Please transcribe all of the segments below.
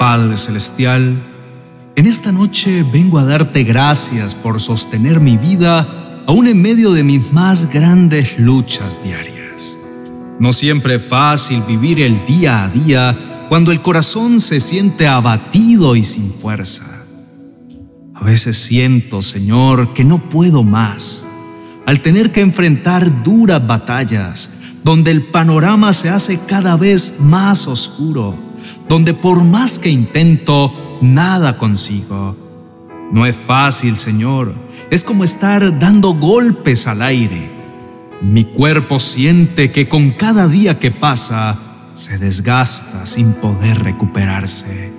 Padre Celestial, en esta noche vengo a darte gracias por sostener mi vida aún en medio de mis más grandes luchas diarias. No siempre es fácil vivir el día a día cuando el corazón se siente abatido y sin fuerza. A veces siento, Señor, que no puedo más, al tener que enfrentar duras batallas, donde el panorama se hace cada vez más oscuro, donde por más que intento, nada consigo. No es fácil, Señor, es como estar dando golpes al aire. Mi cuerpo siente que con cada día que pasa, se desgasta sin poder recuperarse.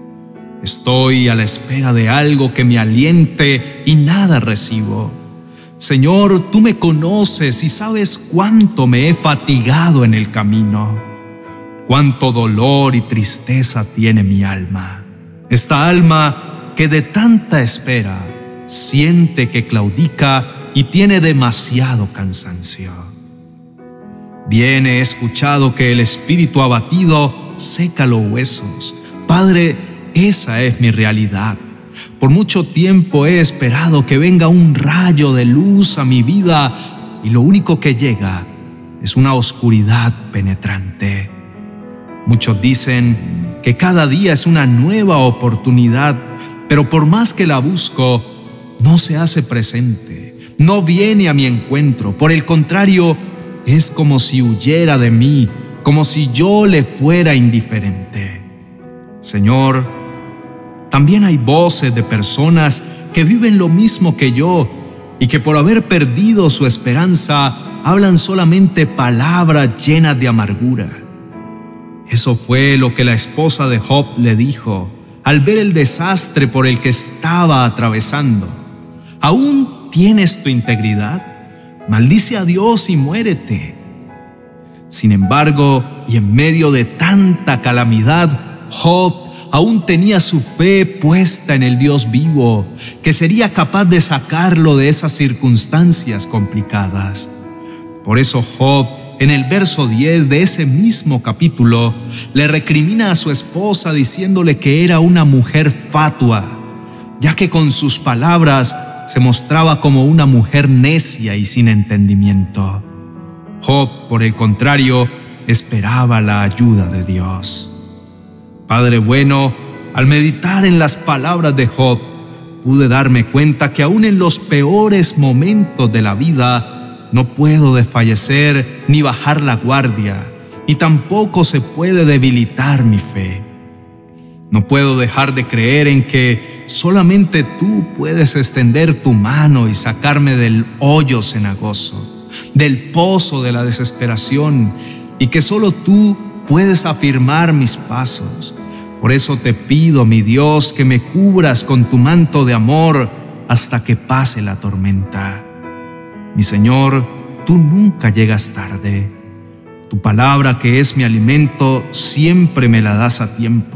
Estoy a la espera de algo que me aliente y nada recibo. Señor, tú me conoces y sabes cuánto me he fatigado en el camino, cuánto dolor y tristeza tiene mi alma. Esta alma que de tanta espera siente que claudica y tiene demasiado cansancio. Bien he escuchado que el espíritu abatido seca los huesos. Padre, esa es mi realidad. Por mucho tiempo he esperado que venga un rayo de luz a mi vida y lo único que llega es una oscuridad penetrante. Muchos dicen que cada día es una nueva oportunidad, pero por más que la busco, no se hace presente, no viene a mi encuentro. Por el contrario, es como si huyera de mí, como si yo le fuera indiferente. Señor, también hay voces de personas que viven lo mismo que yo y que por haber perdido su esperanza hablan solamente palabras llenas de amargura. Eso fue lo que la esposa de Job le dijo al ver el desastre por el que estaba atravesando. ¿Aún tienes tu integridad? Maldice a Dios y muérete. Sin embargo, y en medio de tanta calamidad, Job aún tenía su fe puesta en el Dios vivo, que sería capaz de sacarlo de esas circunstancias complicadas. Por eso Job, en el verso 10 de ese mismo capítulo, le recrimina a su esposa diciéndole que era una mujer fatua, ya que con sus palabras se mostraba como una mujer necia y sin entendimiento. Job, por el contrario, esperaba la ayuda de Dios. Padre bueno, al meditar en las palabras de Job, pude darme cuenta que aún en los peores momentos de la vida no puedo desfallecer ni bajar la guardia, y tampoco se puede debilitar mi fe. No puedo dejar de creer en que solamente tú puedes extender tu mano y sacarme del hoyo cenagoso, del pozo de la desesperación, y que solo tú puedes afirmar mis pasos. Por eso te pido, mi Dios, que me cubras con tu manto de amor hasta que pase la tormenta. Mi Señor, tú nunca llegas tarde. Tu palabra, que es mi alimento, siempre me la das a tiempo.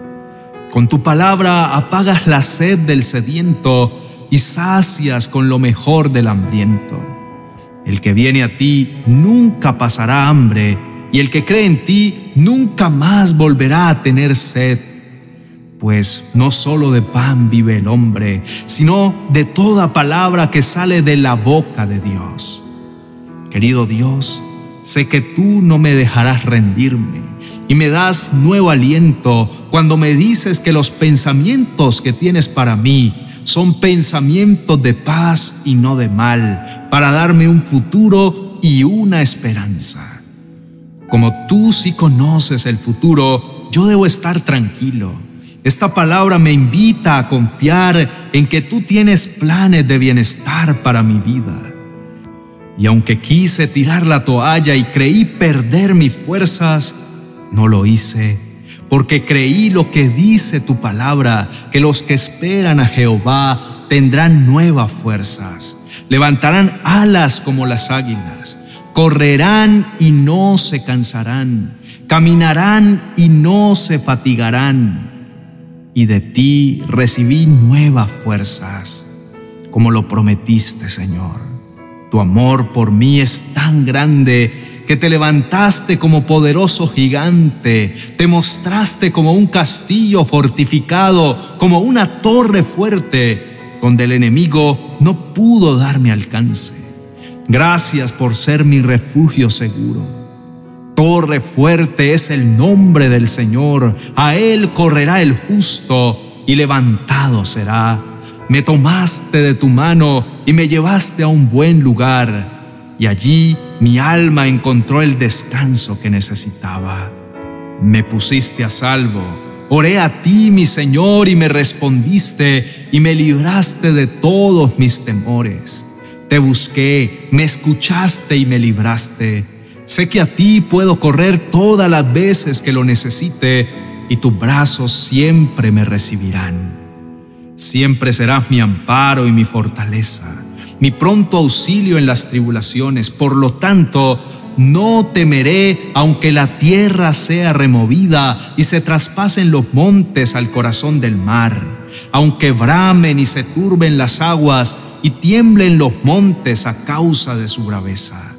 Con tu palabra apagas la sed del sediento y sacias con lo mejor del hambriento. El que viene a ti nunca pasará hambre, y el que cree en ti nunca más volverá a tener sed. Pues no solo de pan vive el hombre, sino de toda palabra que sale de la boca de Dios. Querido Dios, sé que tú no me dejarás rendirme y me das nuevo aliento cuando me dices que los pensamientos que tienes para mí son pensamientos de paz y no de mal, para darme un futuro y una esperanza. Como tú sí conoces el futuro, yo debo estar tranquilo. Esta palabra me invita a confiar en que tú tienes planes de bienestar para mi vida. Y aunque quise tirar la toalla y creí perder mis fuerzas, no lo hice, porque creí lo que dice tu palabra, que los que esperan a Jehová tendrán nuevas fuerzas, levantarán alas como las águilas, correrán y no se cansarán, caminarán y no se fatigarán. Y de ti recibí nuevas fuerzas, como lo prometiste, Señor. Tu amor por mí es tan grande que te levantaste como poderoso gigante, te mostraste como un castillo fortificado, como una torre fuerte, donde el enemigo no pudo darme alcance. Gracias por ser mi refugio seguro. Torre fuerte es el nombre del Señor, a Él correrá el justo y levantado será. Me tomaste de tu mano y me llevaste a un buen lugar, y allí mi alma encontró el descanso que necesitaba. Me pusiste a salvo, oré a ti, mi Señor, y me respondiste y me libraste de todos mis temores. Te busqué, me escuchaste y me libraste. Sé que a ti puedo correr todas las veces que lo necesite, y tus brazos siempre me recibirán. Siempre serás mi amparo y mi fortaleza, mi pronto auxilio en las tribulaciones. Por lo tanto, no temeré, aunque la tierra sea removida y se traspasen los montes al corazón del mar, aunque bramen y se turben las aguas y tiemblen los montes a causa de su braveza.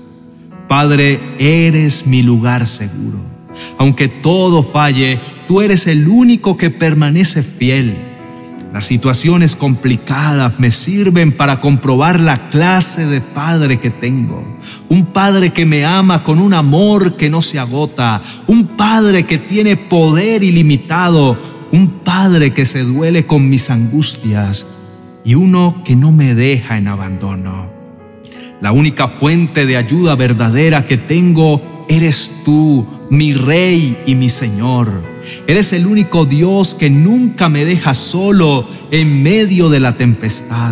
Padre, eres mi lugar seguro. Aunque todo falle, tú eres el único que permanece fiel. Las situaciones complicadas me sirven para comprobar la clase de padre que tengo. Un padre que me ama con un amor que no se agota. Un padre que tiene poder ilimitado. Un padre que se duele con mis angustias. Y uno que no me deja en abandono. La única fuente de ayuda verdadera que tengo eres tú, mi Rey y mi Señor. Eres el único Dios que nunca me deja solo en medio de la tempestad.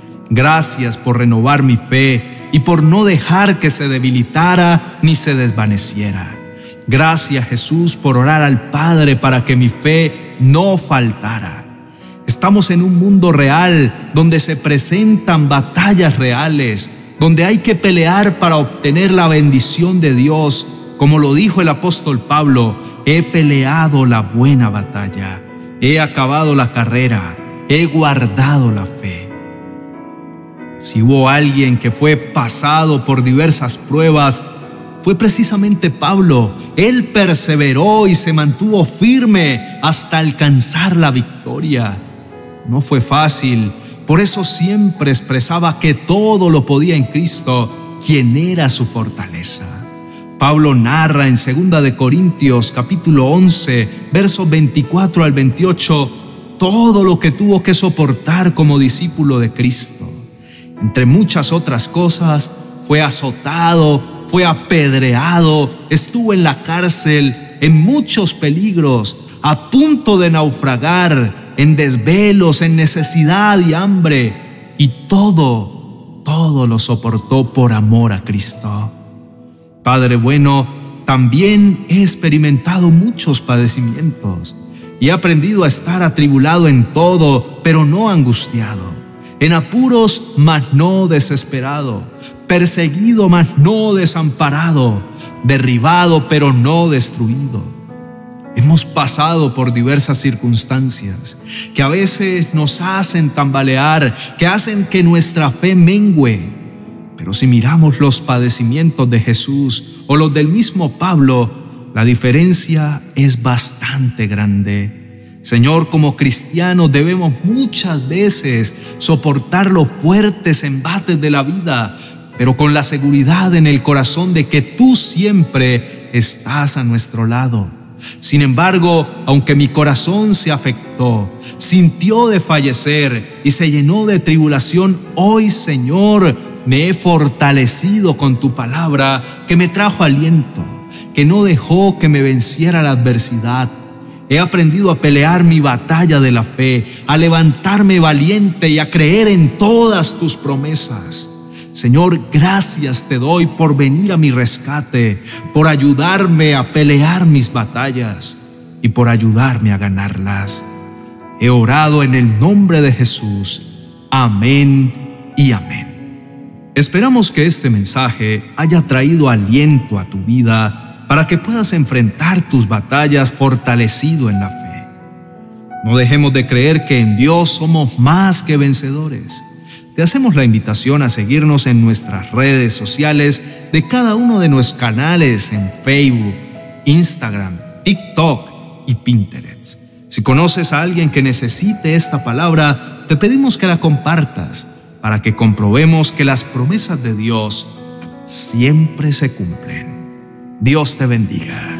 Gracias por renovar mi fe y por no dejar que se debilitara ni se desvaneciera. Gracias, Jesús, por orar al Padre para que mi fe no faltara. Estamos en un mundo real donde se presentan batallas reales, donde hay que pelear para obtener la bendición de Dios. Como lo dijo el apóstol Pablo, he peleado la buena batalla, he acabado la carrera, he guardado la fe. Si hubo alguien que fue pasado por diversas pruebas, fue precisamente Pablo. Él perseveró y se mantuvo firme hasta alcanzar la victoria. No fue fácil. Por eso siempre expresaba que todo lo podía en Cristo, quien era su fortaleza. Pablo narra en 2 Corintios capítulo 11, versos 24 al 28, todo lo que tuvo que soportar como discípulo de Cristo. Entre muchas otras cosas, fue azotado, fue apedreado, estuvo en la cárcel, en muchos peligros, a punto de naufragar, en desvelos, en necesidad y hambre, y todo lo soportó por amor a Cristo. Padre bueno, también he experimentado muchos padecimientos y he aprendido a estar atribulado en todo, pero no angustiado, en apuros, mas no desesperado, perseguido, mas no desamparado, derribado, pero no destruido. Hemos pasado por diversas circunstancias que a veces nos hacen tambalear, que hacen que nuestra fe mengüe. Pero si miramos los padecimientos de Jesús o los del mismo Pablo, la diferencia es bastante grande. Señor, como cristianos debemos muchas veces soportar los fuertes embates de la vida, pero con la seguridad en el corazón de que tú siempre estás a nuestro lado. Sin embargo, aunque mi corazón se afectó, sintió de fallecer y se llenó de tribulación, hoy, Señor, me he fortalecido con tu palabra que me trajo aliento, que no dejó que me venciera la adversidad. He aprendido a pelear mi batalla de la fe, a levantarme valiente y a creer en todas tus promesas. Señor, gracias te doy por venir a mi rescate, por ayudarme a pelear mis batallas y por ayudarme a ganarlas. He orado en el nombre de Jesús. Amén y amén. Esperamos que este mensaje haya traído aliento a tu vida para que puedas enfrentar tus batallas fortalecido en la fe. No dejemos de creer que en Dios somos más que vencedores. te hacemos la invitación a seguirnos en nuestras redes sociales de cada uno de nuestros canales en Facebook, Instagram, TikTok y Pinterest. Si conoces a alguien que necesite esta palabra, te pedimos que la compartas para que comprobemos que las promesas de Dios siempre se cumplen. Dios te bendiga.